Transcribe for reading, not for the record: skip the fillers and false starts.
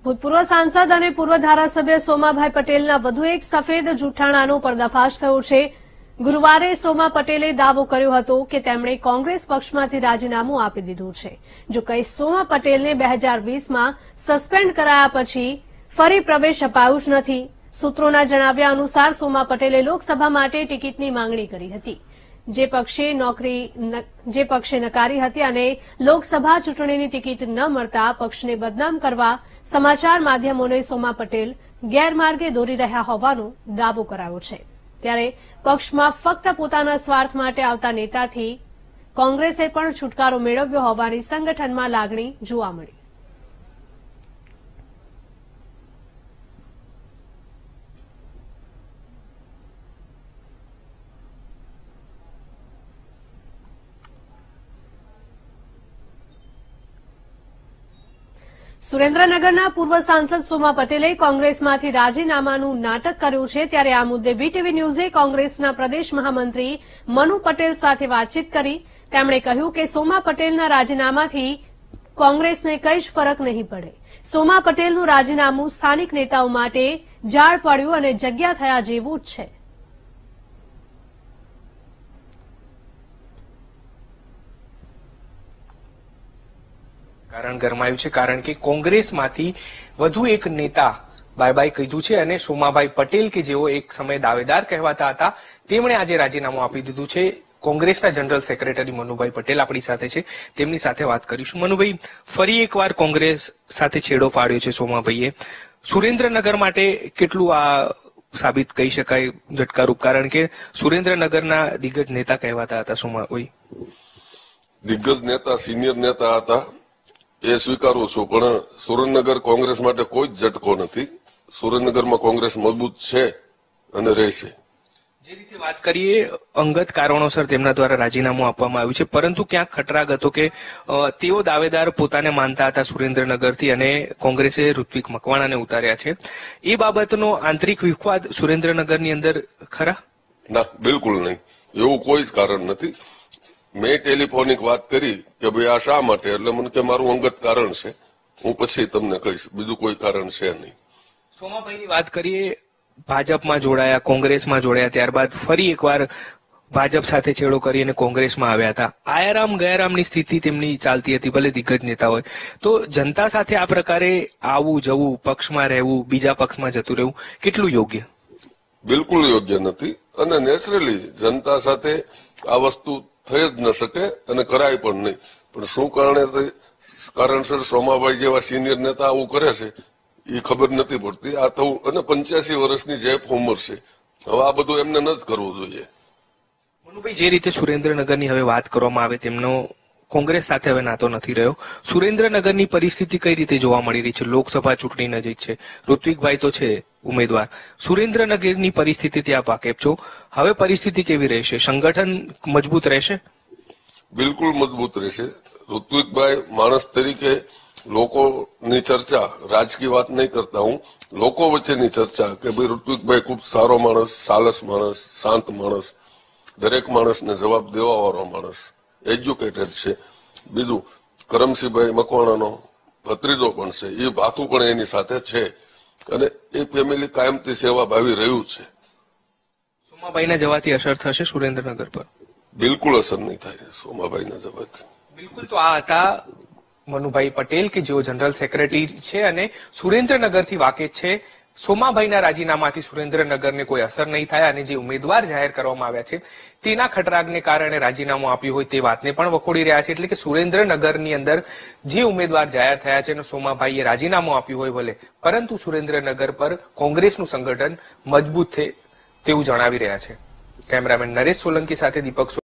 ભૂતપૂર્વ સાંસદ અને પૂર્વ ધારાસભ્ય સોમાભાઈ પટેલના વધુ એક સફેદ જૂઠાણાનો પર્દાફાશ થયો છે। ગુરુવારે સોમા પટેલે દાવો કર્યો હતો કે તેમણે કોંગ્રેસ પક્ષમાંથી રાજીનામું આપી દીધું છે। જો કે સોમા પટેલને 2020માં સસ્પેન્ડ કરાયા પછી ફરી પ્રવેશ અપાયો જ નથી। સૂત્રોના જણાવ્યા અનુસાર સોમા પટેલે લોકસભા માટે ટિકિટની માંગણી કરી હતી, જે પક્ષે નકારી હતી અને લોકસભા ચૂંટણીની ટિકિટ ન મળતા પક્ષને બદનામ કરવા સમાચાર માધ્યમોને સોમા પટેલ ગેરમાર્ગે દોરી રહ્યા હોવાનો દાવો કરાયો છે। ત્યારે પક્ષમાં ફક્ત પોતાના સ્વાર્થ માટે આવતા નેતાથી કોંગ્રેસે પણ છુટકારો મેળવ્યો હોવાની સંગઠનમાં લાગણી જોવા મળી। સુરેન્દ્રનગરના પૂર્વ સાંસદ સોમા પટેલે કોંગ્રેસમાંથી રાજીનામાનું નાટક કર્યું છે। ત્યારે આ મુદ્દે વીટીવી ન્યૂઝે કોંગ્રેસના પ્રદેશ મહામંત્રી મનુ પટેલ સાથે વાતચીત કરી। તેમણે કહ્યું કે સોમા પટેલના રાજીનામાથી કોંગ્રેસને કંઈ જ ફરક નહીં પડે। સોમા પટેલનું રાજીનામું સ્થાનિક નેતાઓ માટે ઝાડ પડ્યું અને જગ્યા થયા જેવું જ છે। કારણ ગરમાયું છે, કારણ કે કોંગ્રેસમાંથી વધુ એક નેતા બાય બાય કીધું છે અને સોમાભાઈ પટેલ કે જેઓ એક સમય દાવેદાર કહેવાતા હતા તેમણે આજે રાજીનામું આપી દીધું છે। કોંગ્રેસના જનરલ સેક્રેટરી મનુભાઈ પટેલ આપણી સાથે છે, તેમની સાથે વાત કરીશું। મનુભાઈ, ફરી એકવાર કોંગ્રેસ સાથે છેડો પાડ્યો છે સોમાભાઈએ। સુરેન્દ્રનગર માટે કેટલું આ સાબિત કહી શકાય ઝટકારૂપ, કારણ કે સુરેન્દ્રનગરના દિગ્ગજ નેતા કહેવાતા હતા સોમાભાઈ। દિગ્ગજ નેતા, સિનિયર નેતા હતા એ સ્વીકારું છું, પણ સુરેન્દ્રનગર કોંગ્રેસ માટે કોઈ જ ઝટકો નથી। સુરેન્દ્રનગરમાં કોંગ્રેસ મજબૂત છે અને રહેશે। જે રીતે વાત કરીએ, અંગત કારણોસર તેમના દ્વારા રાજીનામું આપવામાં આવ્યું છે, પરંતુ ક્યાંક ખટરાગ હતો કે તેઓ દાવેદાર પોતાને માનતા હતા સુરેન્દ્રનગરથી અને કોંગ્રેસે ઋત્વિક મકવાણાને ઉતાર્યા છે। એ બાબતનો આંતરિક વિવાદ સુરેન્દ્રનગરની અંદર ખરા? ના, બિલકુલ નહીં, એવું કોઈ જ કારણ નથી। મેં ટેલિફોનિક વાત કરી કે ભાઈ આ શા માટે, એટલે મને કે મારું અંગત કારણ છે, હું પછી તમને કહીશ, બીજું કોઈ કારણ છે નહીં। સોમાભાઈની વાત કરીએ, ભાજપમાં જોડાયા, કોંગ્રેસમાં જોડાયા, ત્યારબાદ ફરી એકવાર ભાજપ સાથે છેડો કરી અને કોંગ્રેસમાં આવ્યા હતા। આયારામ ગયારામની સ્થિતિ તેમની ચાલતી હતી, ભલે દિગ્ગજ નેતા હોય તો જનતા સાથે આ પ્રકારે આવવું જવું, પક્ષમાં રહેવું, બીજા પક્ષમાં જતું રહેવું કેટલું યોગ્ય? બિલકુલ યોગ્ય નથી, અને નેચરલી જનતા સાથે આ વસ્તુ થઈ જ ન શકે અને કરાય પણ નહીં। પણ શું કારણસર સોમાભાઈ જેવા સિનિયર નેતા આવું કરે છે એ ખબર નથી પડતી। આ થવું, અને 85 વર્ષની જે ઉંમર છે, હવે આ બધું એમને ન જ કરવું જોઈએ। મનુભાઈ, જે રીતે સુરેન્દ્રનગરની હવે વાત કરવામાં આવે, તેમનો કોંગ્રેસ સાથે હવે નાતો નથી રહ્યો। સુરેન્દ્રનગરની પરિસ્થિતિ કઈ રીતે જોવા મળી રહી છે? લોકસભા ચૂંટણી નજીક છે, ઋત્વિકભાઈ તો છે ઉમેદવાર, સુરેન્દ્રનગરની પરિસ્થિતિથી આપ વાકેફ છો, હવે પરિસ્થિતિ કેવી રહેશે? સંગઠન મજબૂત રહેશે? બિલકુલ મજબૂત રહેશે। ઋત્વિકભાઈ માણસ તરીકે લોકોની ચર્ચા, રાજકીય વાત નહીં કરતા હું, લોકો વચ્ચેની ચર્ચા કે ભાઈ ઋત્વિકભાઈ ખૂબ સારો માણસ, સાલસ માણસ, શાંત માણસ, દરેક માણસને જવાબ દેવા વાળો માણસ, એજ્યુકેટેડ છે। બીજું, કરમસિંહભાઈ મકવાણાનો ભત્રીજો પણ છે, એ ભાથું પણ એની સાથે છે, અને એ ફેમિલી કાયમથી સેવા ભાવી રહ્યું છે। સોમાભાઈના જવાથી અસર થશે સુરેન્દ્રનગર પર? બિલકુલ અસર નહીં થાય સોમાભાઈના જવાથી। બિલકુલ, તો આ હતા મનુભાઈ પટેલ કે જેઓ જનરલ સેક્રેટરી છે અને સુરેન્દ્રનગરથી વાકેફ છે। સોમાભાઈના રાજીનામાથી સુરેન્દ્રનગરને કોઈ અસર નહીં થાય અને જે ઉમેદવાર જાહેર કરવામાં આવ્યા છે તેના ખટરાગને કારણે રાજીનામું આપ્યું હોય તે વાતને પણ વખોડી રહ્યા છે। એટલે કે સુરેન્દ્રનગરની અંદર જે ઉમેદવાર જાહેર થયા છે અને સોમાભાઈએ રાજીનામું આપ્યું હોય ભલે, પરંતુ સુરેન્દ્રનગર પર કોંગ્રેસનું સંગઠન મજબૂત છે તેવું જણાવી રહ્યા છે। કેમેરામેન નરેશ સોલંકી સાથે દીપક